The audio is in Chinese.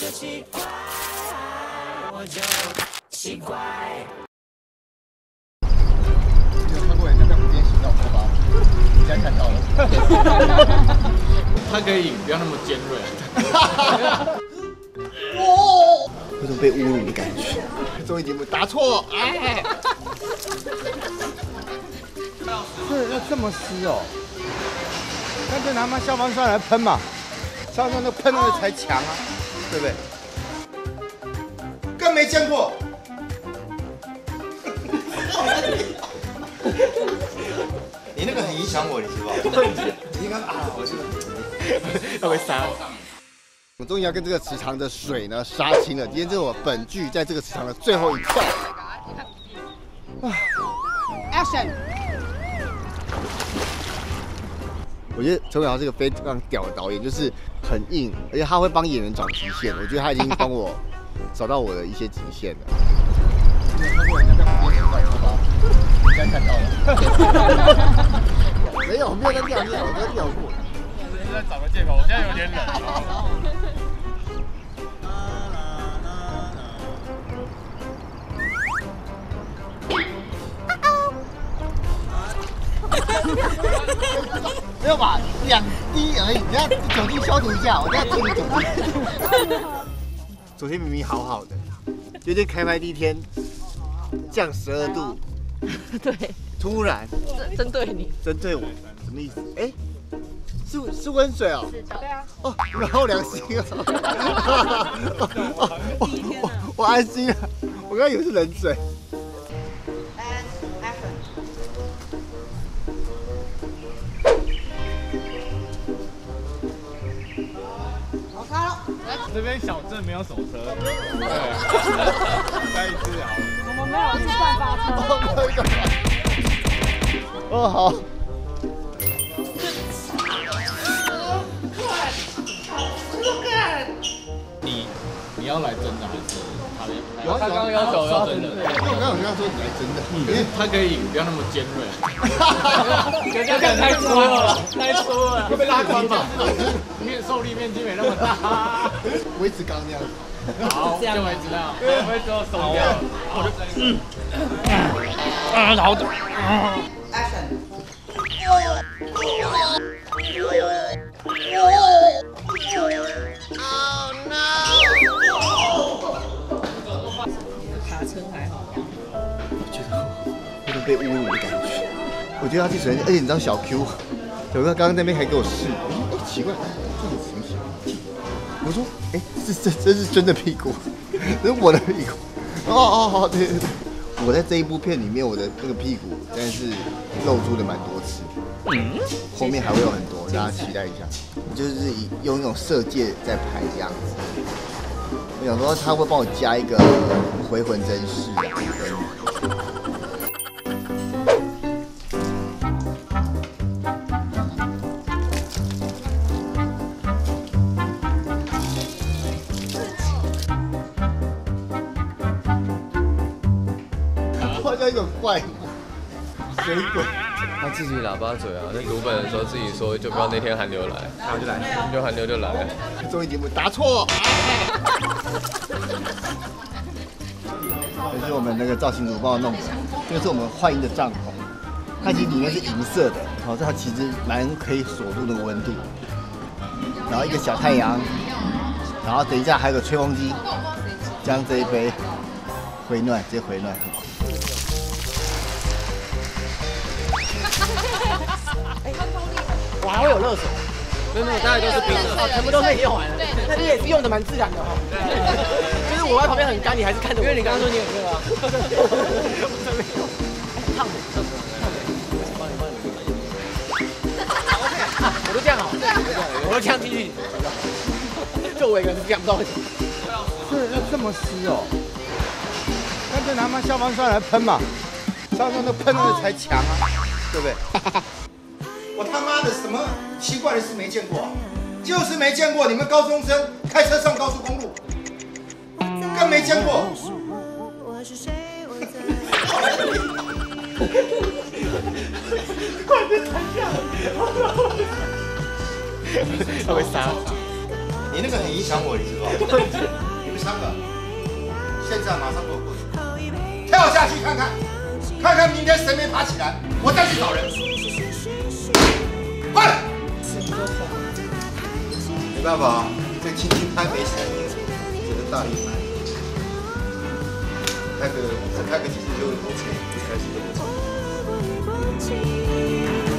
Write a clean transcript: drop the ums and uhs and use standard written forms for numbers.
你有看过人家在湖边洗澡吗？你现在看到了。 它可以不要那么尖锐。 有种被侮辱的感觉。综艺节目答错，哎。要这么湿哦？干脆拿消防栓来喷嘛，消防栓那喷那个才强啊，对不对？更没见过。你那个很影响我，你知道吗？你应该啊，我是要被杀。我终于要跟这个池塘的水呢杀青了。今天这是我本剧在这个池塘的最后一跳。Action！ 我觉得陈伟豪是个非常屌的导演，就是很硬，而且他会帮演员找极限。我觉得他已经帮我找到我的一些极限了。你有看过人家在湖边洗澡吗？你现在看到了。没有，没有在尿尿，我在尿过。 我是在找个借口，我现在有点冷。 没有吧，2滴而已，你要酒精消毒一下，我这样替你酒精。昨天明明好好的，今天开拍第一天降12度， 对， 突然针对你， 针对我，什么意思？哎，是温水哦。 对啊。 哦，你们好良心啊！我安心了，我刚以为是冷水。 这边小镇没有手车，对，再一次啊。 我们没有预算发车。 哦，好。 你要来真的还是他刚刚要求要真的？ 因为我刚刚有跟他说你来真的， 因为他可以不要那么尖锐。 有点太粗了，太粗了， 会被拉光吧？受力面积没那么大。 维持刚那样子。 好，就维持那样，我会之后松掉。 好的。打车还好。 我觉得有点被侮辱的感觉。我觉得他去水，而且你知道小 Q 刚刚那边还给我试，哎，奇怪，这是什么形？我说，哎，这是真的屁股，这是我的屁股。哦，对。我在这一部片里面，我的那个屁股真的是露出的蛮多次。后面还会有很多，大家期待一下。就是用一种色戒在拍这样子。我想说他会帮我加一个回魂针式啊。好像一种怪物，水鬼。 他自己喇叭嘴啊，那读本的时候自己说，就不要那天寒流来，然后就来，就寒流就来了。 综艺节目答错。这是我们那个造型组帮我弄的，这个是我们幻音的帐篷，它其实里面是银色的，好，这它其实蛮可以锁住那个温度。然后一个小太阳，然后等一下还有个吹风机，将这一杯回暖，直接回暖。 我还会有热水， 没有，大概都是冰的， 全部都是用完了。那你也是用的蛮自然的哈。就是我在旁边很干，你还是看着我。因为你刚刚说你有热啊。烫的，帮你。我都这样好，我都这样进去。就我一个人是这样不到。 要这么湿哦？干脆拿消防栓来喷嘛，消防栓那喷那个才强啊，对不对？我他妈的什么奇怪的事没见过啊？就是没见过你们高中生开车上高速公路，更没见过。快点抬下！要被杀！ 你那个很影响我，你知道吗？你们3个，现在马上给我过去，跳下去看看，看看明天谁没爬起来，我再去找人。快点！没办法，这轻轻拍没声音，只能大力拍。再拍个几次就 OK， 开始就 OK。